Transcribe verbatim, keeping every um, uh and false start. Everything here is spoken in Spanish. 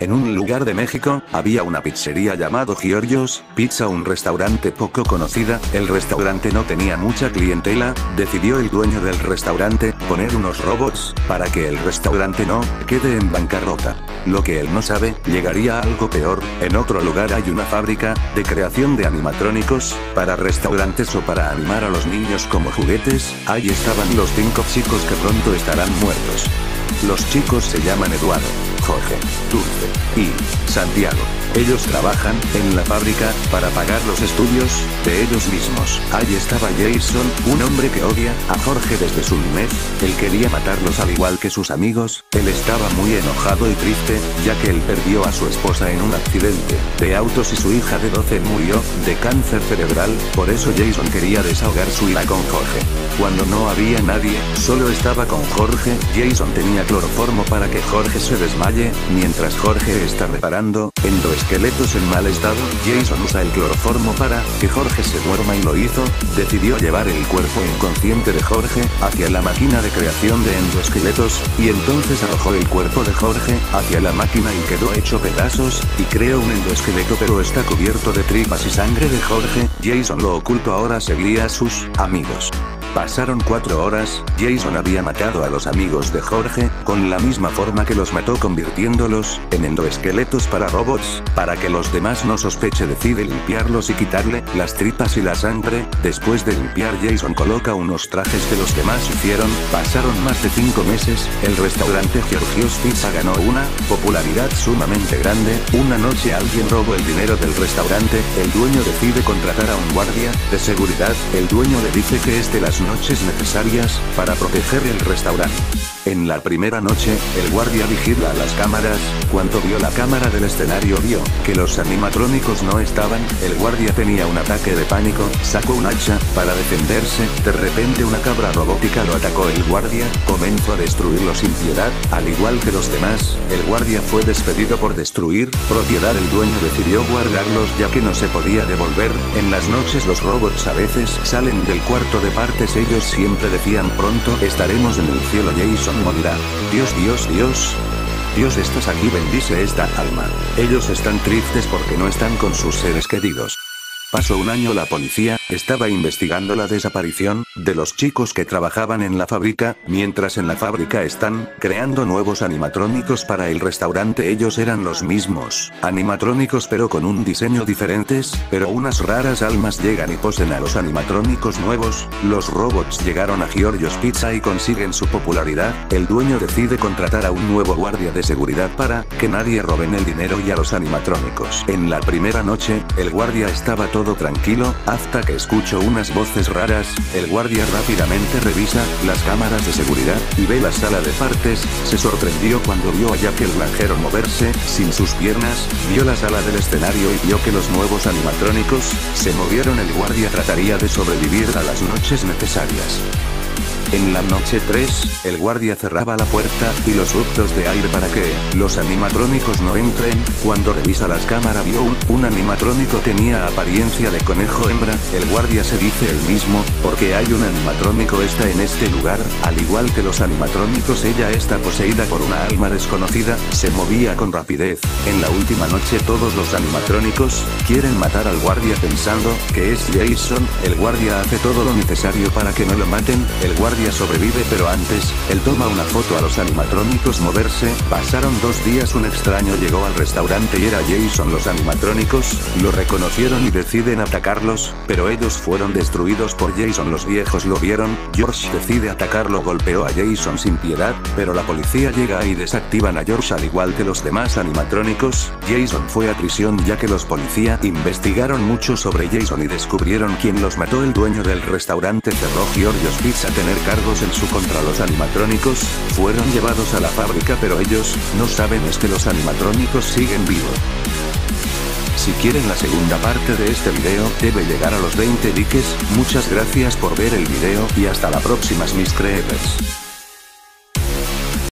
En un lugar de México, había una pizzería llamado Giorgio's Pizza, un restaurante poco conocida. El restaurante no tenía mucha clientela. Decidió el dueño del restaurante poner unos robots para que el restaurante no quede en bancarrota. Lo que él no sabe, llegaría a algo peor. En otro lugar hay una fábrica de creación de animatrónicos para restaurantes o para animar a los niños como juguetes. Ahí estaban los cinco chicos que pronto estarán muertos. Los chicos se llaman Eduardo, Jorge, Dulce y Santiago. Ellos trabajan en la fábrica para pagar los estudios de ellos mismos. Ahí estaba Jason, un hombre que odia a Jorge desde su niñez. Él quería matarlos al igual que sus amigos. Él estaba muy enojado y triste, ya que él perdió a su esposa en un accidente de autos y su hija de doce murió de cáncer cerebral. Por eso Jason quería desahogar su ira con Jorge. Cuando no había nadie, solo estaba con Jorge, Jason tenía cloroformo para que Jorge se desmaye. Mientras Jorge está reparando endoesqueletos en mal estado, Jason usa el cloroformo para que Jorge se duerma y lo hizo. Decidió llevar el cuerpo inconsciente de Jorge hacia la máquina de creación de endoesqueletos, y entonces arrojó el cuerpo de Jorge hacia la máquina y quedó hecho pedazos, y creó un endoesqueleto pero está cubierto de tripas y sangre de Jorge. Jason lo ocultó, ahora seguía a sus amigos. Pasaron cuatro horas, Jason había matado a los amigos de Jorge, con la misma forma que los mató, convirtiéndolos en endoesqueletos para robots. Para que los demás no sospeche, decide limpiarlos y quitarle las tripas y la sangre. Después de limpiar, Jason coloca unos trajes que los demás hicieron. Pasaron más de cinco meses, el restaurante Giorgio's Pizza ganó una popularidad sumamente grande. Una noche alguien robó el dinero del restaurante, el dueño decide contratar a un guardia de seguridad. El dueño le dice que es de las noches necesarias para proteger el restaurante. En la primera noche, el guardia vigila a las cámaras. Cuando vio la cámara del escenario, vio que los animatrónicos no estaban. El guardia tenía un ataque de pánico, sacó un hacha para defenderse. De repente una cabra robótica lo atacó. El guardia comenzó a destruirlo sin piedad, al igual que los demás. El guardia fue despedido por destruir propiedad. El dueño decidió guardarlos ya que no se podía devolver. En las noches los robots a veces salen del cuarto de partes. Ellos siempre decían: pronto estaremos en el cielo, Jason morirá. Dios, Dios, Dios. Dios, estás aquí, bendice esta alma. Ellos están tristes porque no están con sus seres queridos. Pasó un año, la policía estaba investigando la desaparición de los chicos que trabajaban en la fábrica. Mientras en la fábrica están creando nuevos animatrónicos para el restaurante, ellos eran los mismos animatrónicos pero con un diseño diferentes, pero unas raras almas llegan y posen a los animatrónicos nuevos. Los robots llegaron a Giorgio's Pizza y consiguen su popularidad. El dueño decide contratar a un nuevo guardia de seguridad para que nadie roben el dinero y a los animatrónicos. En la primera noche, el guardia estaba todo tranquilo, hasta que escuchó unas voces raras. El guardia rápidamente revisa las cámaras de seguridad y ve la sala de partes. Se sorprendió cuando vio a Jack el granjero moverse sin sus piernas. Vio la sala del escenario y vio que los nuevos animatrónicos se movieron. El guardia trataría de sobrevivir a las noches necesarias. En la noche tres, el guardia cerraba la puerta y los ductos de aire para que los animatrónicos no entren. Cuando revisa las cámaras, vio un, un animatrónico tenía apariencia de conejo hembra. El guardia se dice el mismo, porque hay un animatrónico está en este lugar. Al igual que los animatrónicos, ella está poseída por una alma desconocida. Se movía con rapidez. En la última noche todos los animatrónicos quieren matar al guardia pensando que es Jason. El guardia hace todo lo necesario para que no lo maten. El guardia sobrevive, pero antes, él toma una foto a los animatrónicos moverse. Pasaron dos días, un extraño llegó al restaurante y era Jason. Los animatrónicos lo reconocieron y deciden atacarlos, pero ellos fueron destruidos por Jason. Los viejos lo vieron. George decide atacarlo, golpeó a Jason sin piedad, pero la policía llega y desactivan a George al igual que los demás animatrónicos. Jason fue a prisión ya que los policías investigaron mucho sobre Jason y descubrieron quién los mató. El dueño del restaurante cerró Giorgio's Pizza. Tener cargos en su contra. Los animatrónicos fueron llevados a la fábrica, pero ellos no saben es que los animatrónicos siguen vivos. Si quieren la segunda parte de este video, debe llegar a los veinte likes. Muchas gracias por ver el video y hasta la próxima, mis creepers.